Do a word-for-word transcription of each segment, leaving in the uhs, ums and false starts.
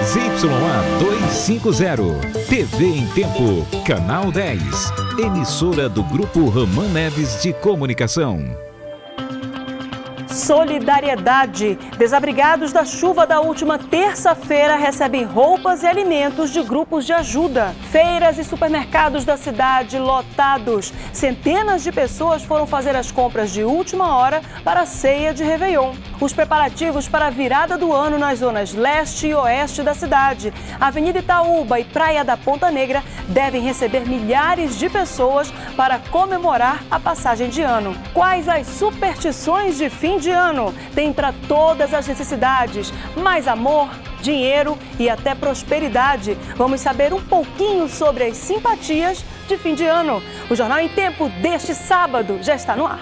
Y A duzentos e cinquenta, T V em Tempo, Canal dez, emissora do Grupo Ramã Neves de Comunicação. Solidariedade. Desabrigados da chuva da última terça-feira recebem roupas e alimentos de grupos de ajuda. Feiras e supermercados da cidade lotados. Centenas de pessoas foram fazer as compras de última hora para a ceia de Réveillon. Os preparativos para a virada do ano nas zonas leste e oeste da cidade, Avenida Itaúba e Praia da Ponta Negra, devem receber milhares de pessoas para comemorar a passagem de ano. Quais as superstições de fim de ano? Tem para todas as necessidades, mais amor, dinheiro e até prosperidade. Vamos saber um pouquinho sobre as simpatias de fim de ano. O Jornal em Tempo deste sábado já está no ar.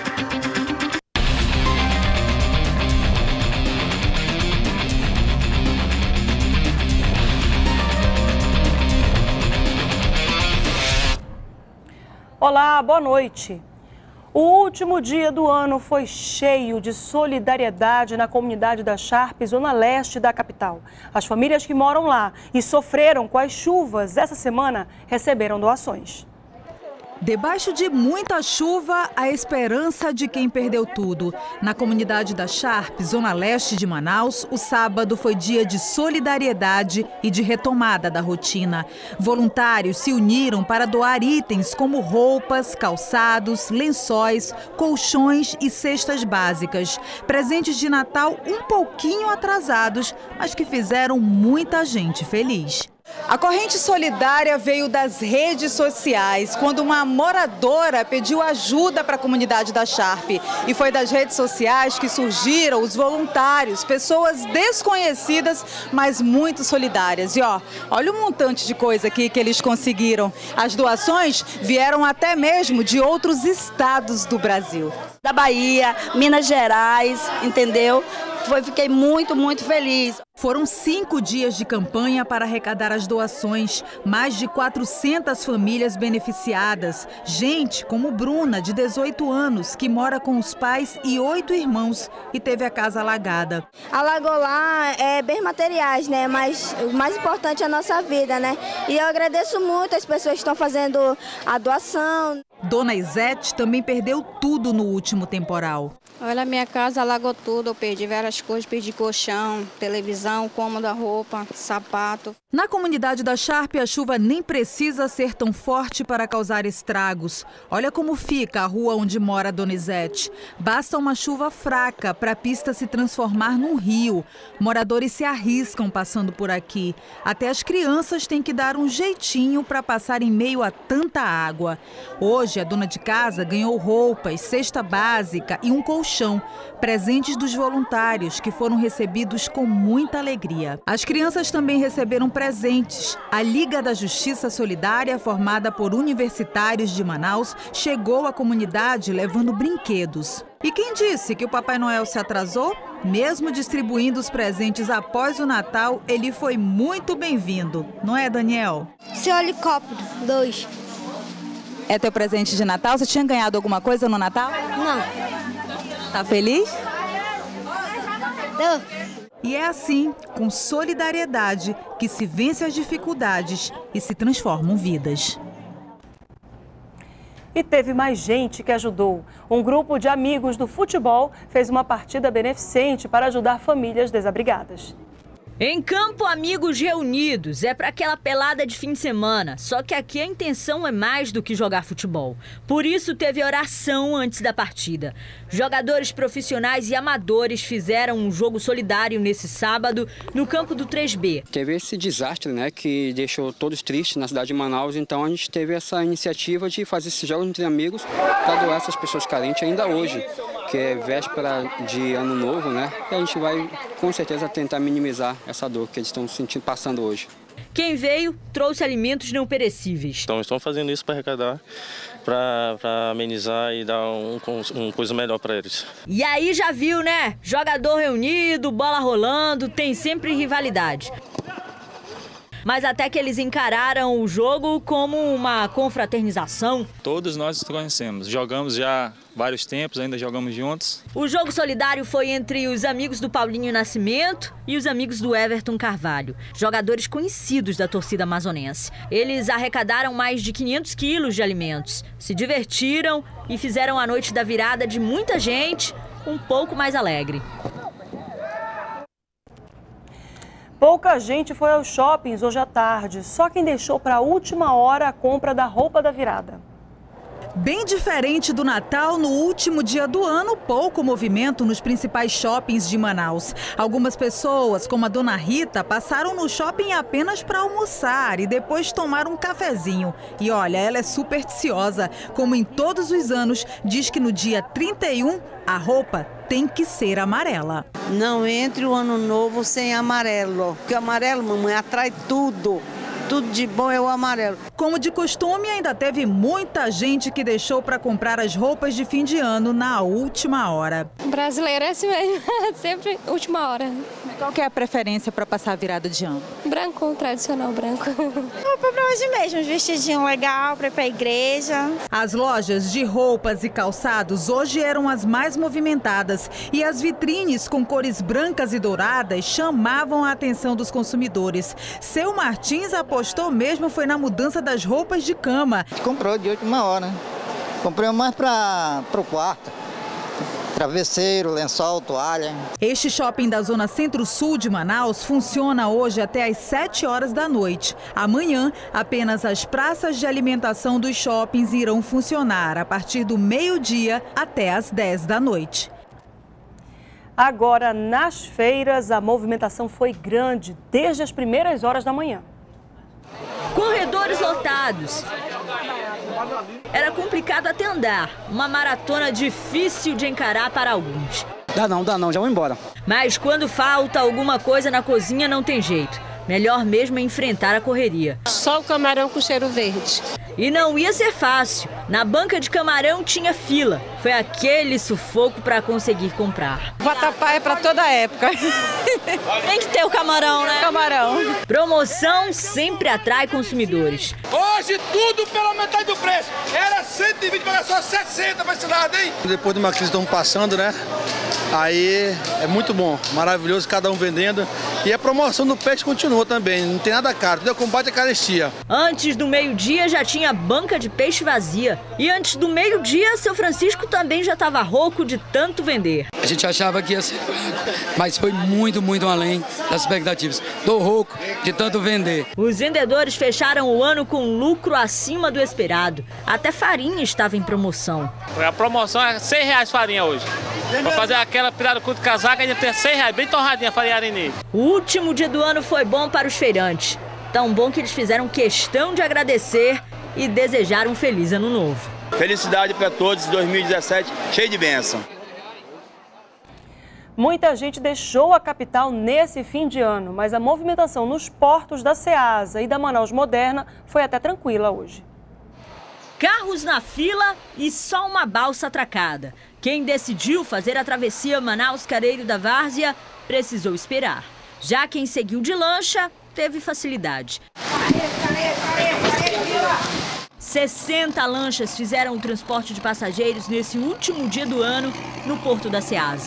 Olá, boa noite. O último dia do ano foi cheio de solidariedade na comunidade da Sharp, zona leste da capital. As famílias que moram lá e sofreram com as chuvas essa semana receberam doações. Debaixo de muita chuva, a esperança de quem perdeu tudo. Na comunidade da Sharp, zona leste de Manaus, o sábado foi dia de solidariedade e de retomada da rotina. Voluntários se uniram para doar itens como roupas, calçados, lençóis, colchões e cestas básicas. Presentes de Natal um pouquinho atrasados, mas que fizeram muita gente feliz. A corrente solidária veio das redes sociais, quando uma moradora pediu ajuda para a comunidade da Sharp. E foi das redes sociais que surgiram os voluntários, pessoas desconhecidas, mas muito solidárias. E ó, olha o montante de coisa aqui que eles conseguiram. As doações vieram até mesmo de outros estados do Brasil. Da Bahia, Minas Gerais, entendeu? Foi, fiquei muito, muito feliz. Foram cinco dias de campanha para arrecadar as doações. Mais de quatrocentas famílias beneficiadas. Gente como Bruna, de dezoito anos, que mora com os pais e oito irmãos e teve a casa alagada. Alagou lá é bem materiais, né? Mas o mais importante é a nossa vida, né? E eu agradeço muito as pessoas que estão fazendo a doação. Dona Isete também perdeu tudo no último temporal. Olha, minha casa alagou tudo, eu perdi várias coisas, perdi colchão, televisão, cômoda, roupa, sapato. Na comunidade da Sharp, a chuva nem precisa ser tão forte para causar estragos. Olha como fica a rua onde mora a Dona Isete. Basta uma chuva fraca para a pista se transformar num rio. Moradores se arriscam passando por aqui. Até as crianças têm que dar um jeitinho para passar em meio a tanta água. Hoje, a dona de casa ganhou roupas, cesta básica e um colchão, presentes dos voluntários que foram recebidos com muita alegria. As crianças também receberam presentes. A Liga da Justiça Solidária, formada por universitários de Manaus, chegou à comunidade levando brinquedos. E quem disse que o Papai Noel se atrasou? Mesmo distribuindo os presentes após o Natal, ele foi muito bem-vindo. Não é, Daniel? Seu helicóptero, dois. É teu presente de Natal? Você tinha ganhado alguma coisa no Natal? Não. Tá feliz? Não. E é assim, com solidariedade, que se vence as dificuldades e se transformam vidas. E teve mais gente que ajudou. Um grupo de amigos do futebol fez uma partida beneficente para ajudar famílias desabrigadas. Em campo, amigos reunidos, é para aquela pelada de fim de semana. Só que aqui a intenção é mais do que jogar futebol. Por isso teve oração antes da partida. Jogadores profissionais e amadores fizeram um jogo solidário nesse sábado no campo do três B. Teve esse desastre, né, que deixou todos tristes na cidade de Manaus. Então a gente teve essa iniciativa de fazer esses jogos entre amigos para doar essas pessoas carentes ainda hoje, que é véspera de ano novo, né? E a gente vai com certeza tentar minimizar essa dor que eles estão sentindo, passando hoje. Quem veio trouxe alimentos não perecíveis. Então estão fazendo isso para arrecadar, para amenizar e dar um, um coisa melhor para eles. E aí já viu, né? Jogador reunido, bola rolando, tem sempre rivalidade. mas até que eles encararam o jogo como uma confraternização. Todos nós nos conhecemos, jogamos já vários tempos, ainda jogamos juntos. O jogo solidário foi entre os amigos do Paulinho Nascimento e os amigos do Everton Carvalho, jogadores conhecidos da torcida amazonense. Eles arrecadaram mais de quinhentos quilos de alimentos, se divertiram e fizeram a noite da virada de muita gente um pouco mais alegre. Pouca gente foi aos shoppings hoje à tarde, só quem deixou para a última hora a compra da roupa da virada. Bem diferente do Natal, no último dia do ano, pouco movimento nos principais shoppings de Manaus. Algumas pessoas, como a dona Rita, passaram no shopping apenas para almoçar e depois tomar um cafezinho. E olha, ela é supersticiosa. Como em todos os anos, diz que no dia trinta e um, a roupa tem que ser amarela. Não entre o ano novo sem amarelo, porque o amarelo, mamãe, atrai tudo. Tudo de bom é o amarelo. Como de costume, ainda teve muita gente que deixou para comprar as roupas de fim de ano na última hora. O brasileiro é assim mesmo, sempre última hora. Qual que é a preferência para passar a virada de ano? Branco, tradicional branco. Roupa para hoje mesmo, um vestidinho legal para ir para a igreja. As lojas de roupas e calçados hoje eram as mais movimentadas e as vitrines com cores brancas e douradas chamavam a atenção dos consumidores. Seu Martins apostou mesmo foi na mudança das roupas de cama. Comprou de última hora, né? Comprei mais para o quarto. Travesseiro, lençol, toalha. Este shopping da zona centro-sul de Manaus funciona hoje até às sete horas da noite. Amanhã, apenas as praças de alimentação dos shoppings irão funcionar a partir do meio-dia até às dez da noite. Agora, nas feiras, a movimentação foi grande desde as primeiras horas da manhã. Corredores lotados. Era complicado até andar, uma maratona difícil de encarar para alguns. Dá não, dá não, já vou embora. Mas quando falta alguma coisa na cozinha não tem jeito. Melhor mesmo é enfrentar a correria. Só o camarão com cheiro verde. E não ia ser fácil. Na banca de camarão tinha fila. Foi aquele sufoco para conseguir comprar. Vatapá é para toda época. Tem que ter o camarão, né? Camarão. Promoção sempre atrai consumidores. Hoje tudo pela metade do preço. Era cento e vinte, agora só sessenta para esse lado, hein? Depois de uma crise que estamos passando, né? Aí é muito bom, maravilhoso, cada um vendendo. E a promoção do peixe continua também, não tem nada caro, tudo é combate à carestia. Antes do meio-dia já tinha banca de peixe vazia. E antes do meio-dia, seu Francisco também já estava rouco de tanto vender. A gente achava que ia ser fraco, mas foi muito, muito além das expectativas. Tô rouco de tanto vender. Os vendedores fecharam o ano com lucro acima do esperado. Até farinha estava em promoção. A promoção é cem reais farinha hoje. Vou fazer aquela pirada com casaca e ainda tem cem reais, bem torradinha a farinha arenê. O último dia do ano foi bom para os feirantes. Tão bom que eles fizeram questão de agradecer e desejar um feliz ano novo. Felicidade para todos, dois mil e dezessete, cheio de bênção. Muita gente deixou a capital nesse fim de ano, mas a movimentação nos portos da Ceasa e da Manaus Moderna foi até tranquila hoje. Carros na fila e só uma balsa atracada. Quem decidiu fazer a travessia Manaus-Careiro da Várzea precisou esperar. Já quem seguiu de lancha teve facilidade. sessenta lanchas fizeram o transporte de passageiros nesse último dia do ano no Porto da Ceasa.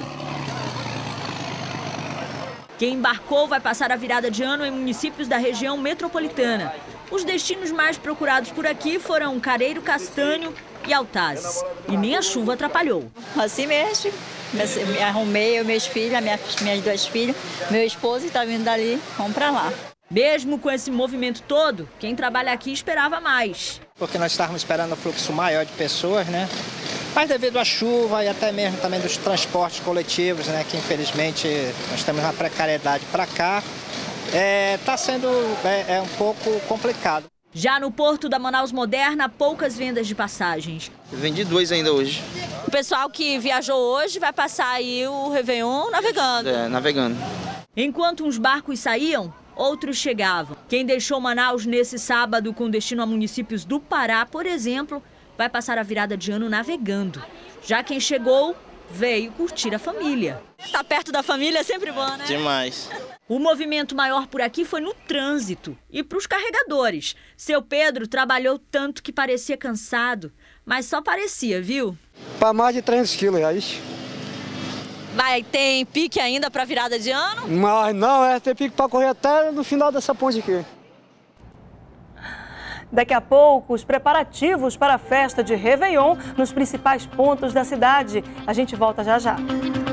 Quem embarcou vai passar a virada de ano em municípios da região metropolitana. Os destinos mais procurados por aqui foram Careiro Castanho e Altazes. E nem a chuva atrapalhou. Assim mesmo, me arrumei, eu, meus filhos, minha, minhas duas filhas, meu esposo está vindo dali, vamos para lá. Mesmo com esse movimento todo, quem trabalha aqui esperava mais. Porque nós estávamos esperando um fluxo maior de pessoas, né? Mas devido à chuva e até mesmo também dos transportes coletivos, né? Que infelizmente nós temos uma precariedade para cá, está é, sendo é, é um pouco complicado. Já no Porto da Manaus Moderna, poucas vendas de passagens. Eu vendi dois ainda hoje. O pessoal que viajou hoje vai passar aí o Réveillon navegando. É, navegando. Enquanto uns barcos saíam, outros chegavam. Quem deixou Manaus nesse sábado com destino a municípios do Pará, por exemplo, vai passar a virada de ano navegando. Já quem chegou, veio curtir a família. Tá perto da família é sempre bom, né? Demais. O movimento maior por aqui foi no trânsito e para os carregadores. Seu Pedro trabalhou tanto que parecia cansado, mas só parecia, viu? Para mais de trezentos quilos, já isso. Vai, tem pique ainda para virada de ano? Mas não, é ter pique para correr até no final dessa ponte aqui. Daqui a pouco, os preparativos para a festa de Réveillon nos principais pontos da cidade. A gente volta já já.